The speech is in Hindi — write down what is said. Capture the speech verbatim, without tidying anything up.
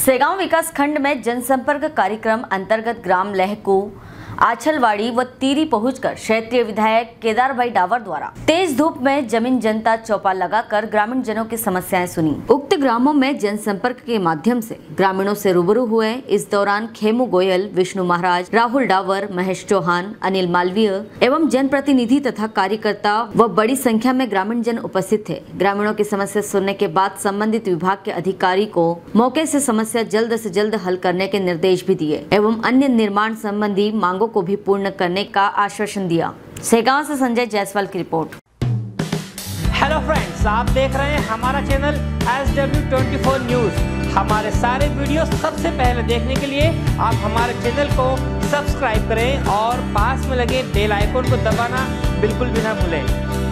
सेगांव विकास खंड में जनसंपर्क कार्यक्रम अंतर्गत ग्राम लहकू, आछलवाड़ी व तीरी पहुंचकर क्षेत्रीय विधायक केदार भाई डावर द्वारा तेज धूप में जमीन जनता चौपाल लगाकर ग्रामीण जनों की समस्याएं सुनी। उक्त ग्रामों में जनसंपर्क के माध्यम से ग्रामीणों से रूबरू हुए। इस दौरान खेमू गोयल, विष्णु महाराज, राहुल डावर, महेश चौहान, अनिल मालवीय एवं जनप्रतिनिधि तथा कार्यकर्ता व बड़ी संख्या में ग्रामीण जन उपस्थित थे। ग्रामीणों की समस्या सुनने के बाद संबंधित विभाग के अधिकारी को मौके से समस्या जल्द से जल्द हल करने के निर्देश भी दिए एवं अन्य निर्माण संबंधी मांगों को भी पूर्ण करने का आश्वासन दिया। सेगांव से संजय जायसवाल की रिपोर्ट। हेलो फ्रेंड्स, आप देख रहे हैं हमारा channel S W twenty four news. हमारे सारे वीडियो सबसे पहले देखने के लिए आप हमारे चैनल को सब्सक्राइब करें और पास में लगे बेल आइकन को दबाना बिल्कुल भी ना भूलें।